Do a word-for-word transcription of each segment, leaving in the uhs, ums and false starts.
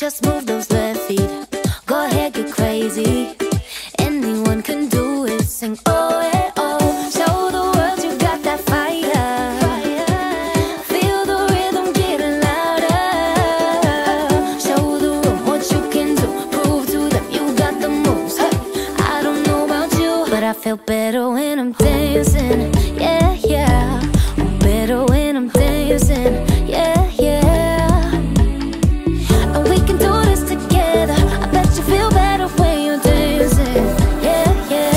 Just move those left feet. Go ahead, get crazy. Anyone can do it. Sing oh, eh, oh. Show the world you got that fire. Feel the rhythm getting louder. Show the room what you can do. Prove to them you got the moves. Hey, I don't know about you, but I feel better when I'm dancing. Yeah, yeah. I'm better when I'm dancing. Yeah, yeah. And we can do this together. I bet you feel better when you're dancing. Yeah, yeah.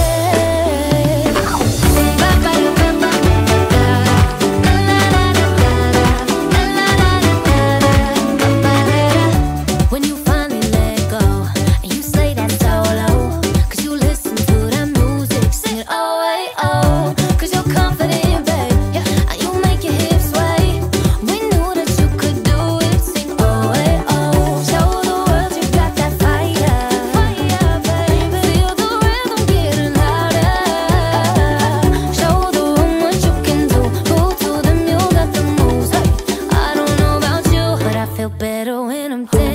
When you finally let go and you say that solo, cause you listen to that music, sing it oh, hey, oh. Cause you're confident, babe, yeah. And you make your hips sway. We knew that you could do it, sing oh, hey, oh. Show the world you got that fire, fire, baby. Feel the rhythm getting louder. Show the room what you can do. Prove to them you got the moves. Hey, I don't know about you, but I feel better when I'm dancing.